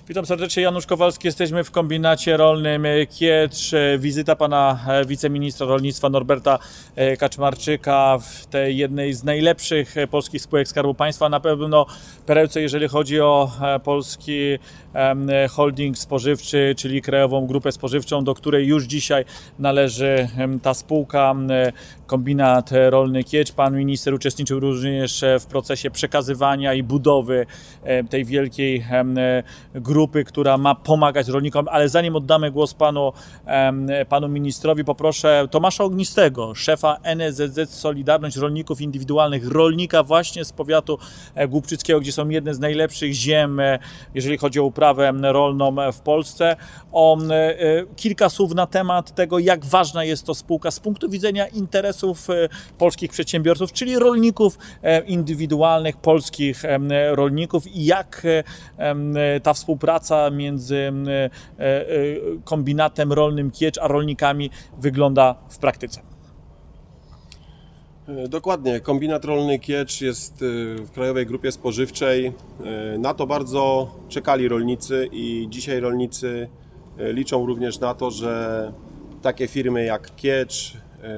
Witam serdecznie, Janusz Kowalski. Jesteśmy w kombinacie rolnym Kiecz. Wizyta pana wiceministra rolnictwa Norberta Kaczmarczyka w tej jednej z najlepszych polskich spółek Skarbu Państwa. Na pewno perełce, jeżeli chodzi o polski holding spożywczy, czyli Krajową Grupę Spożywczą, do której już dzisiaj należy ta spółka, kombinat rolny Kiecz. Pan minister uczestniczył również w procesie przekazywania i budowy tej wielkiej grupy, która ma pomagać rolnikom, ale zanim oddamy głos panu ministrowi, poproszę Tomasza Ognistego, szefa NSZZ Solidarność Rolników Indywidualnych, rolnika właśnie z powiatu głubczyckiego, gdzie są jedne z najlepszych ziem, jeżeli chodzi o uprawę rolną w Polsce, o kilka słów na temat tego, jak ważna jest to spółka z punktu widzenia interesów polskich przedsiębiorców, czyli rolników indywidualnych, polskich rolników i jak ta współpraca między kombinatem rolnym Kiecz a rolnikami wygląda w praktyce. Dokładnie. Kombinat rolny Kiecz jest w Krajowej Grupie Spożywczej. Na to bardzo czekali rolnicy i dzisiaj rolnicy liczą również na to, że takie firmy jak Kiecz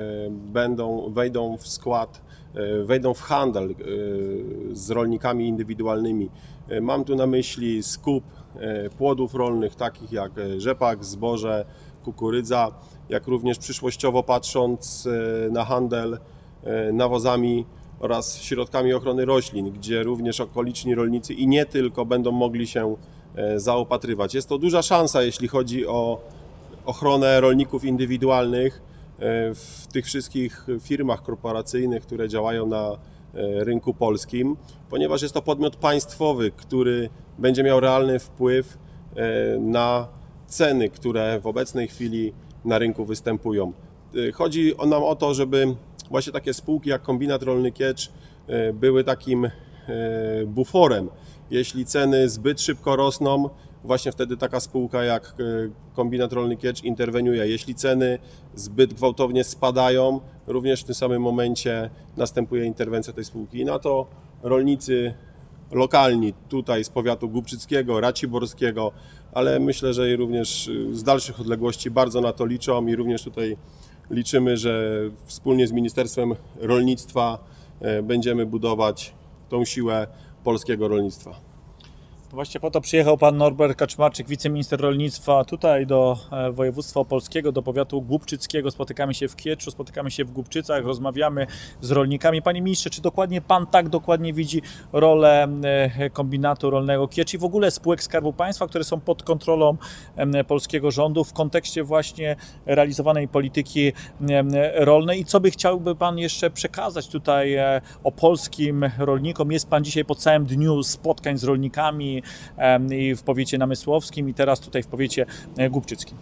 wejdą w skład, wejdą w handel z rolnikami indywidualnymi. Mam tu na myśli skup płodów rolnych takich jak rzepak, zboże, kukurydza, jak również przyszłościowo patrząc na handel nawozami oraz środkami ochrony roślin, gdzie również okoliczni rolnicy i nie tylko będą mogli się zaopatrywać. Jest to duża szansa, jeśli chodzi o ochronę rolników indywidualnych w tych wszystkich firmach korporacyjnych, które działają na rynku polskim, ponieważ jest to podmiot państwowy, który będzie miał realny wpływ na ceny, które w obecnej chwili na rynku występują. Chodzi nam o to, żeby właśnie takie spółki jak Kombinat Rolny Kiecz były takim buforem. Jeśli ceny zbyt szybko rosną, właśnie wtedy taka spółka jak Kombinat Rolny Kiecz interweniuje. Jeśli ceny zbyt gwałtownie spadają, również w tym samym momencie następuje interwencja tej spółki. I na to rolnicy lokalni tutaj z powiatu głubczyckiego, raciborskiego, ale myślę, że i również z dalszych odległości bardzo na to liczą i również tutaj liczymy, że wspólnie z Ministerstwem Rolnictwa będziemy budować tą siłę polskiego rolnictwa. Właśnie po to przyjechał pan Norbert Kaczmarczyk, wiceminister rolnictwa, tutaj do województwa opolskiego, do powiatu głubczyckiego. Spotykamy się w Kieczu, spotykamy się w Głubczycach, rozmawiamy z rolnikami. Panie ministrze, czy dokładnie pan tak dokładnie widzi rolę kombinatu rolnego Kiecz i w ogóle spółek Skarbu Państwa, które są pod kontrolą polskiego rządu w kontekście właśnie realizowanej polityki rolnej? I co by chciałby pan jeszcze przekazać tutaj o polskim rolnikom? Jest pan dzisiaj po całym dniu spotkań z rolnikami i w powiecie namysłowskim i teraz tutaj w powiecie głubczyckim.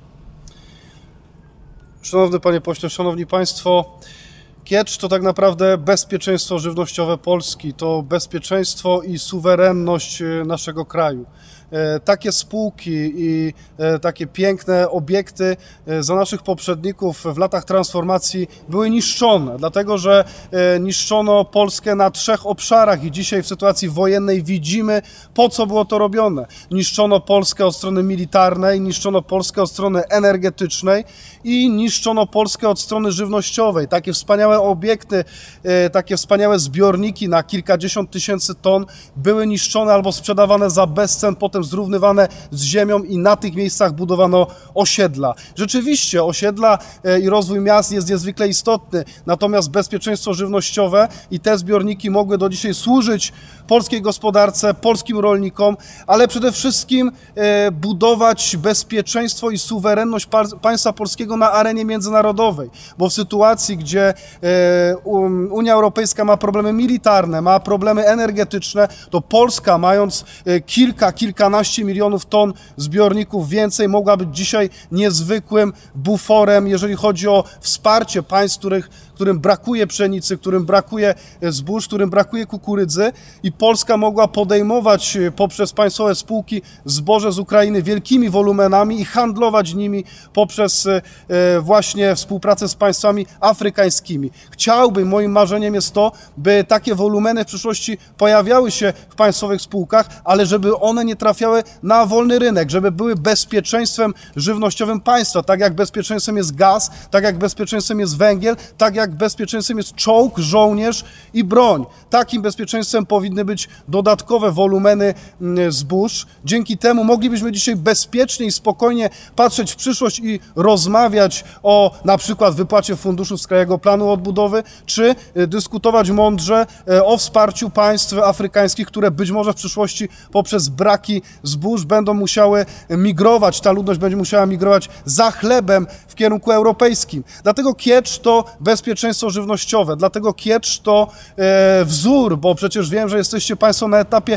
Szanowny panie pośle, szanowni państwo, Kiecz to tak naprawdę bezpieczeństwo żywnościowe Polski, to bezpieczeństwo i suwerenność naszego kraju. Takie spółki i takie piękne obiekty za naszych poprzedników w latach transformacji były niszczone, dlatego że niszczono Polskę na 3 obszarach i dzisiaj w sytuacji wojennej widzimy, po co było to robione. Niszczono Polskę od strony militarnej, niszczono Polskę od strony energetycznej i niszczono Polskę od strony żywnościowej. Takie wspaniałe obiekty, takie wspaniałe zbiorniki na kilkadziesiąt tysięcy ton były niszczone albo sprzedawane za bezcen, potem zrównywane z ziemią i na tych miejscach budowano osiedla. Rzeczywiście osiedla i rozwój miast jest niezwykle istotny, natomiast bezpieczeństwo żywnościowe i te zbiorniki mogły do dzisiaj służyć polskiej gospodarce, polskim rolnikom, ale przede wszystkim budować bezpieczeństwo i suwerenność państwa polskiego na arenie międzynarodowej, bo w sytuacji, gdzie Unia Europejska ma problemy militarne, ma problemy energetyczne, to Polska, mając kilkanaście milionów ton zbiorników więcej, mogła być dzisiaj niezwykłym buforem, jeżeli chodzi o wsparcie państw, którym brakuje pszenicy, którym brakuje zbóż, którym brakuje kukurydzy i Polska mogła podejmować poprzez państwowe spółki zboże z Ukrainy wielkimi wolumenami i handlować nimi poprzez właśnie współpracę z państwami afrykańskimi. Chciałbym, moim marzeniem jest to, by takie wolumeny w przyszłości pojawiały się w państwowych spółkach, ale żeby one nie trafiały na wolny rynek, żeby były bezpieczeństwem żywnościowym państwa, tak jak bezpieczeństwem jest gaz, tak jak bezpieczeństwem jest węgiel, tak jak bezpieczeństwem jest czołg, żołnierz i broń. Takim bezpieczeństwem powinny być dodatkowe wolumeny zbóż. Dzięki temu moglibyśmy dzisiaj bezpiecznie i spokojnie patrzeć w przyszłość i rozmawiać o na przykład wypłacie funduszów z Krajowego Planu Odbudowy, czy dyskutować mądrze o wsparciu państw afrykańskich, które być może w przyszłości poprzez braki zbóż będą musiały migrować, ta ludność będzie musiała migrować za chlebem w kierunku europejskim. Dlatego kiecz to bezpieczeństwo żywnościowe, dlatego kiecz to wzór, bo przecież wiem, że jesteście Państwo na etapie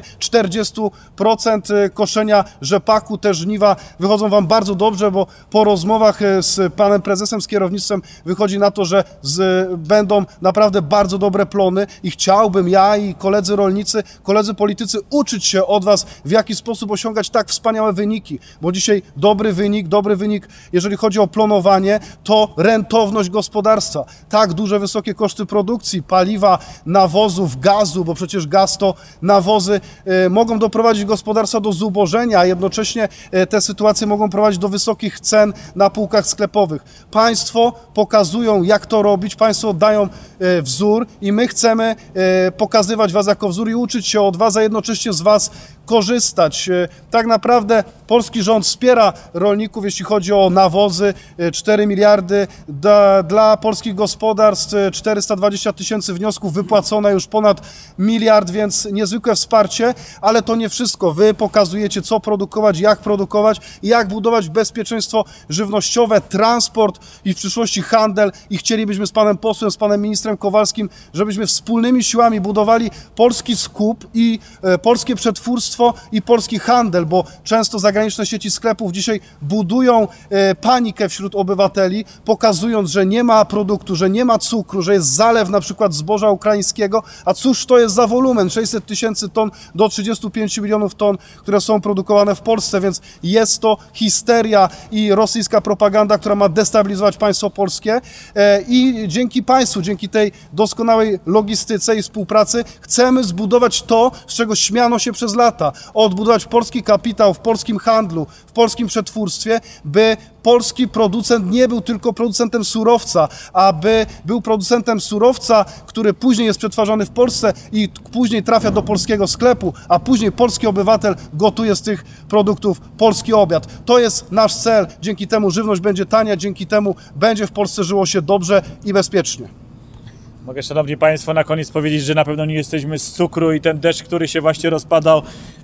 40% koszenia rzepaku, te żniwa wychodzą Wam bardzo dobrze, bo po rozmowach z Panem Prezesem, z kierownictwem wychodzi na to, że będą naprawdę bardzo dobre plony i chciałbym ja i koledzy rolnicy, koledzy politycy uczyć się od Was, w jaki sposób osiągać tak wspaniałe wyniki, bo dzisiaj dobry wynik, jeżeli chodzi o plonowanie, to rentowność gospodarstwa. Tak duże, wysokie koszty produkcji, paliwa, nawozów, gazu, bo przecież gaz to nawozy, mogą doprowadzić gospodarstwa do zubożenia, a jednocześnie te sytuacje mogą prowadzić do wysokich cen na półkach sklepowych. Państwo pokazują, jak to robić, państwo dają wzór i my chcemy pokazywać Was jako wzór i uczyć się od Was, a jednocześnie z Was korzystać. Tak naprawdę polski rząd wspiera rolników, jeśli chodzi o nawozy, 4 miliardy dla polskich gospodarstw, 420 000 wniosków, wypłacone już ponad miliard, więc niezwykłe wsparcie, ale to nie wszystko. Wy pokazujecie, co produkować, jak budować bezpieczeństwo żywnościowe, transport i w przyszłości handel i chcielibyśmy z panem posłem, z panem ministrem Kowalskim, żebyśmy wspólnymi siłami budowali polski skup i polskie przetwórstwo i polski handel, bo często zagraniczne sieci sklepów dzisiaj budują panikę wśród obywateli, pokazując, że nie ma produktu, że nie ma cukru, że jest zalew na przykład zboża ukraińskiego, a cóż to jest za wolumen? 600 000 ton do 35 milionów ton, które są produkowane w Polsce, więc jest to histeria i rosyjska propaganda, która ma destabilizować państwo polskie i dzięki państwu, dzięki tej doskonałej logistyce i współpracy chcemy zbudować to, z czego śmiano się przez lata, odbudować polski kapitał w polskim handlu, w polskim przetwórstwie, by polski producent nie był tylko producentem surowca, aby był producentem surowca, który później jest przetwarzany w Polsce i później trafia do polskiego sklepu, a później polski obywatel gotuje z tych produktów polski obiad. To jest nasz cel. Dzięki temu żywność będzie tania, dzięki temu będzie w Polsce żyło się dobrze i bezpiecznie. Mogę, szanowni państwo, na koniec powiedzieć, że na pewno nie jesteśmy z cukru i ten deszcz, który się właśnie rozpadał,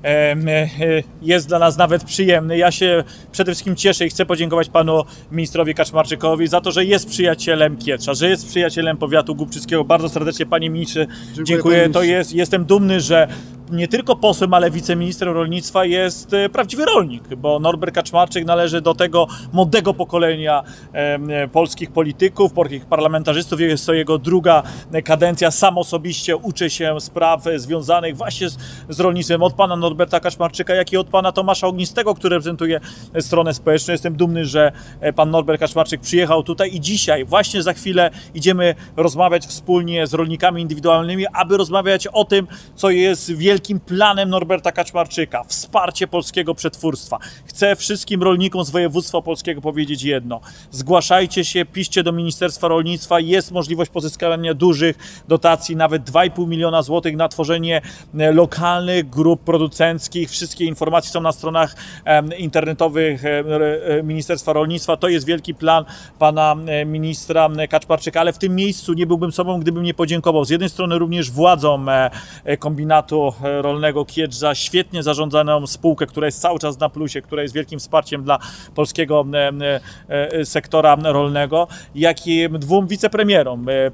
jest dla nas nawet przyjemny. Ja się przede wszystkim cieszę i chcę podziękować panu ministrowi Kaczmarczykowi za to, że jest przyjacielem Kietrza, że jest przyjacielem powiatu głubczyckiego. Bardzo serdecznie, panie ministrze, dziękuję. Jestem dumny, że nie tylko posłem, ale wiceministrem rolnictwa jest prawdziwy rolnik, bo Norbert Kaczmarczyk należy do tego młodego pokolenia polskich polityków, polskich parlamentarzystów. Jest to jego druga kadencja. Sam osobiście uczę się spraw związanych właśnie z rolnictwem od pana Norberta Kaczmarczyka, jak i od pana Tomasza Ognistego, który reprezentuje stronę społeczną. Jestem dumny, że pan Norbert Kaczmarczyk przyjechał tutaj i dzisiaj, właśnie za chwilę idziemy rozmawiać wspólnie z rolnikami indywidualnymi, aby rozmawiać o tym, co jest wielkim planem Norberta Kaczmarczyka. Wsparcie polskiego przetwórstwa. Chcę wszystkim rolnikom z województwa opolskiego powiedzieć jedno. Zgłaszajcie się, piszcie do Ministerstwa Rolnictwa. Jest możliwość pozyskania dużych dotacji, nawet 2,5 miliona złotych na tworzenie lokalnych grup producenckich. Wszystkie informacje są na stronach internetowych Ministerstwa Rolnictwa. To jest wielki plan pana ministra Kaczmarczyka, ale w tym miejscu nie byłbym sobą, gdybym nie podziękował z jednej strony również władzom kombinatu rolnego Kiecz za świetnie zarządzaną spółkę, która jest cały czas na plusie, która jest wielkim wsparciem dla polskiego sektora rolnego, jak i dwóm wicepremierom, premierowi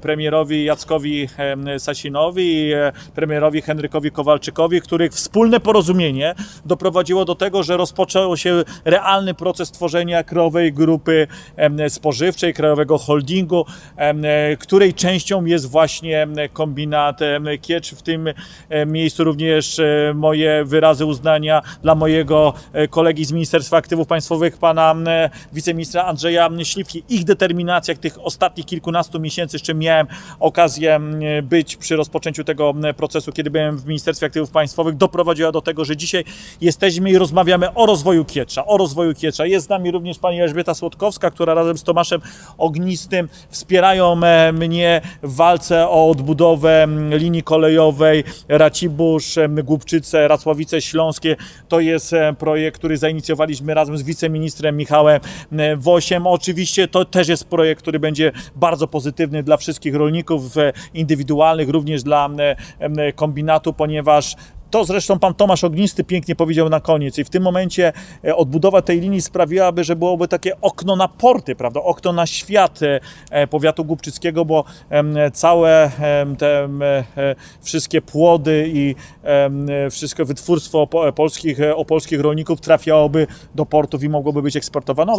prezydentowi Jackowi Sasinowi i premierowi Henrykowi Kowalczykowi, których wspólne porozumienie doprowadziło do tego, że rozpoczął się realny proces tworzenia krajowej grupy spożywczej, krajowego holdingu, której częścią jest właśnie kombinat Kiecz. W tym miejscu również moje wyrazy uznania dla mojego kolegi z Ministerstwa Aktywów Państwowych, pana wiceministra Andrzeja Śliwki. Ich determinacja tych ostatnich kilkunastu miesięcy, z czym miałem okazję być przy rozpoczęciu tego procesu, kiedy byłem w Ministerstwie Aktywów Państwowych, doprowadziła do tego, że dzisiaj jesteśmy i rozmawiamy o rozwoju Kietrza, Jest z nami również pani Elżbieta Słodkowska, która razem z Tomaszem Ognistym wspierają mnie w walce o odbudowę linii kolejowej Racibórz, Głubczyce, Racławice Śląskie. To jest projekt, który zainicjowaliśmy razem z wiceministrem Michałem Wosiem. Oczywiście to też jest projekt, który będzie bardzo pozytywny dla wszystkich rolników indywidualnych, również dla kombinatu, ponieważ to zresztą pan Tomasz Ognisty pięknie powiedział na koniec i w tym momencie odbudowa tej linii sprawiłaby, że byłoby takie okno na porty, prawda? Okno na świat powiatu głubczyckiego, bo całe te wszystkie płody i wszystko wytwórstwo opolskich rolników trafiałoby do portów i mogłoby być eksportowane.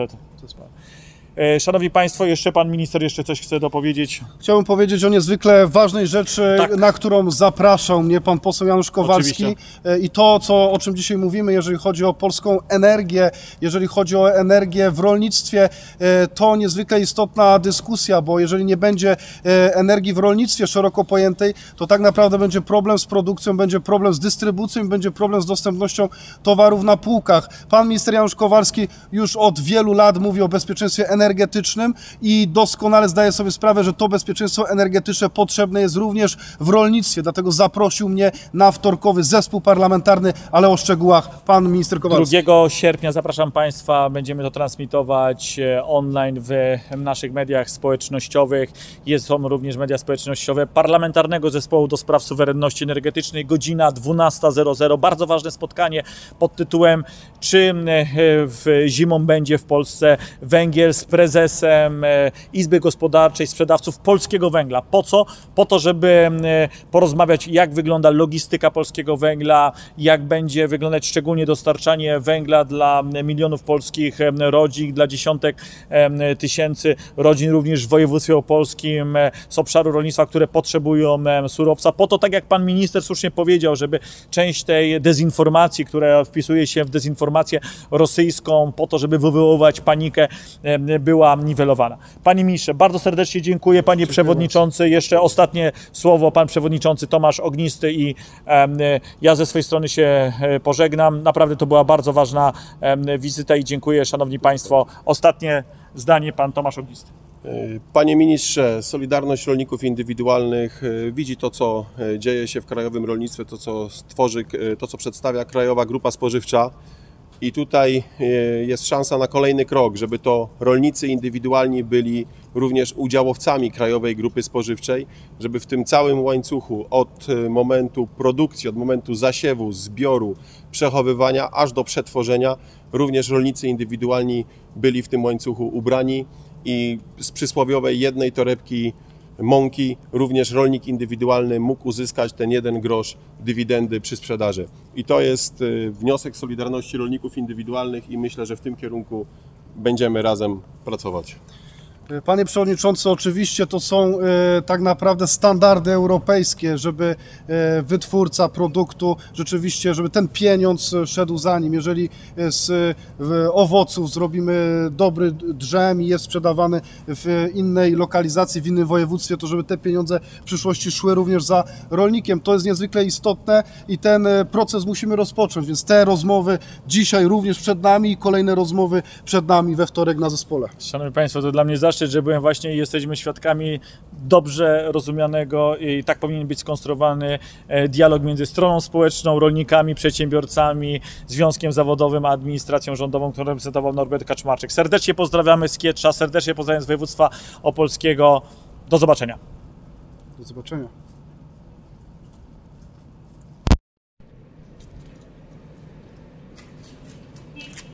Szanowni Państwo, jeszcze pan minister coś chce dopowiedzieć? Chciałbym powiedzieć o niezwykle ważnej rzeczy, Tak. na którą zapraszał mnie pan poseł Janusz Kowalski. Oczywiście. I to, o czym dzisiaj mówimy, jeżeli chodzi o polską energię, jeżeli chodzi o energię w rolnictwie, to niezwykle istotna dyskusja, bo jeżeli nie będzie energii w rolnictwie szeroko pojętej, to tak naprawdę będzie problem z produkcją, będzie problem z dystrybucją, będzie problem z dostępnością towarów na półkach. Pan minister Janusz Kowalski już od wielu lat mówi o bezpieczeństwie energetycznym i doskonale zdaje sobie sprawę, że to bezpieczeństwo energetyczne potrzebne jest również w rolnictwie. Dlatego zaprosił mnie na wtorkowy zespół parlamentarny, ale o szczegółach pan minister Kowalski. 2 sierpnia zapraszam Państwa, będziemy to transmitować online w naszych mediach społecznościowych. Są również media społecznościowe Parlamentarnego Zespołu do Spraw Suwerenności Energetycznej, godzina 12:00. Bardzo ważne spotkanie pod tytułem "Czy zimą będzie w Polsce węgiel?" z prezesem Izby Gospodarczej Sprzedawców Polskiego Węgla. Po co? Po to, żeby porozmawiać, jak wygląda logistyka polskiego węgla, jak będzie wyglądać szczególnie dostarczanie węgla dla milionów polskich rodzin, dla dziesiątek tysięcy rodzin również w województwie opolskim z obszaru rolnictwa, które potrzebują surowca. Po to, tak jak pan minister słusznie powiedział, żeby część tej dezinformacji, która wpisuje się w dezinformację rosyjską, po to, żeby wywoływać panikę, była niwelowana. Panie ministrze, bardzo serdecznie dziękuję. Panie przewodniczący, jeszcze ostatnie słowo, pan przewodniczący Tomasz Ognisty i ja ze swojej strony się pożegnam. Naprawdę to była bardzo ważna wizyta i dziękuję, szanowni państwo. Ostatnie zdanie, pan Tomasz Ognisty. Panie ministrze, Solidarność Rolników Indywidualnych widzi to, co dzieje się w krajowym rolnictwie, to, co przedstawia Krajowa Grupa Spożywcza. I tutaj jest szansa na kolejny krok, żeby to rolnicy indywidualni byli również udziałowcami Krajowej Grupy Spożywczej, żeby w tym całym łańcuchu od momentu produkcji, od momentu zasiewu, zbioru, przechowywania, aż do przetworzenia, również rolnicy indywidualni byli w tym łańcuchu ubrani i z przysłowiowej jednej torebki mąki również rolnik indywidualny mógł uzyskać ten 1 grosz dywidendy przy sprzedaży. I to jest wniosek Solidarności Rolników Indywidualnych i myślę, że w tym kierunku będziemy razem pracować. Panie Przewodniczący, oczywiście to są tak naprawdę standardy europejskie, żeby wytwórca produktu rzeczywiście, żeby ten pieniądz szedł za nim. Jeżeli z owoców zrobimy dobry drzem i jest sprzedawany w innej lokalizacji, w innym województwie, to żeby te pieniądze w przyszłości szły również za rolnikiem. To jest niezwykle istotne i ten proces musimy rozpocząć, więc te rozmowy dzisiaj również przed nami i kolejne rozmowy przed nami we wtorek na zespole. Szanowni Państwo, to dla mnie zaszczyt, że byłem właśnie i jesteśmy świadkami dobrze rozumianego i tak powinien być skonstruowany dialog między stroną społeczną, rolnikami, przedsiębiorcami, związkiem zawodowym, a administracją rządową, którą reprezentował Norbert Kaczmarczyk. Serdecznie pozdrawiamy z Kietrza, serdecznie pozdrawiam z województwa opolskiego. Do zobaczenia. Do zobaczenia.